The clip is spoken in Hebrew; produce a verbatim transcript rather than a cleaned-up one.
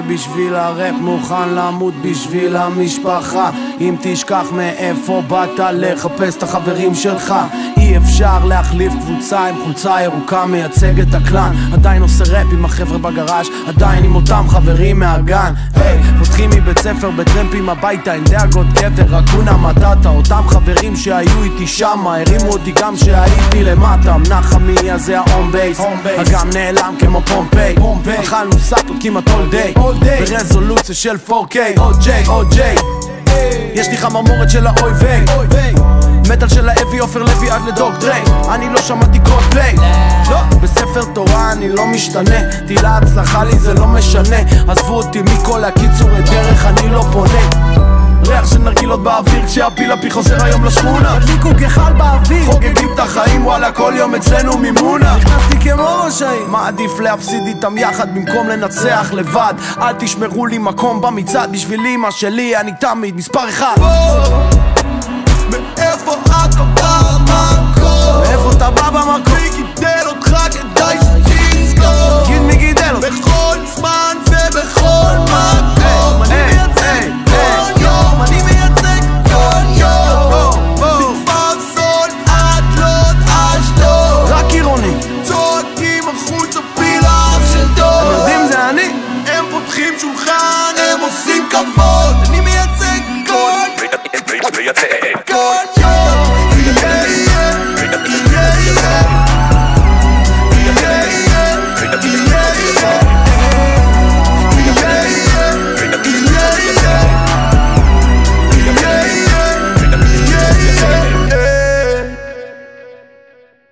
בשביל הראפ, מוכן למות בשביל המשפחה. אם תשכח מאיפה באת, לחפש את החברים שלך. אי אפשר להחליף קבוצה עם חולצה ירוקה, מייצג את הקלן. עדיין עושה ראפ עם החבר'ה בגראז', עדיין עם אותם חברים מהגן. היי, פותחים מבית ספר בטרמפים הביתה, אין דאגות גבר, רקונה מטאטה. אותם חברים שהיו איתי שמה, הרימו אותי גם שהייתי למטה. מנחמי הזה ההום בייס, הגם נעלם כמו פומפיי. אכלנו סאטות כמעט all day, ברזולוציה של פור קיי. או ג'יי, או ג'יי, יש לי חממורת של האויבי, מטל של האבי, עופר לוי עד לדוג דרי. אני לא שמעתי קוד פליי, לא, בספר תורה אני לא משתנה. תהילה הצלחה לי זה לא משנה. עזבו אותי מכל הקיצורי דרך, אני לא פונה. ריח של נרגילות באוויר כשהפיל הפי חוזר היום לשכונה. תדליקו כחל באוויר, חוגגים את החיים, וואלה כל יום אצלנו מימונה. נכנסתי כמו ראשי, מעדיף להפסיד איתם יחד במקום לנצח לבד. אל תשמרו לי מקום במצעד, בשביל אמא שלי אני תמיד מספר אחד. מאיפה אתה בא במקום? מאיפה אתה בא במקום? מי גידל אותך כדאי שתזכור? תגיד מי גידל אותך? בכל זמן ובכל מקום אני מייצג כל יום, אני מייצג כל יום. מכפר סאלד עד לוד אשדוד, רק עירוני צועקים החוצה פילה של דוד. הם יודעים זה אני. הם פותחים שולחן, הם עושים כבוד. אני מייצג כל כל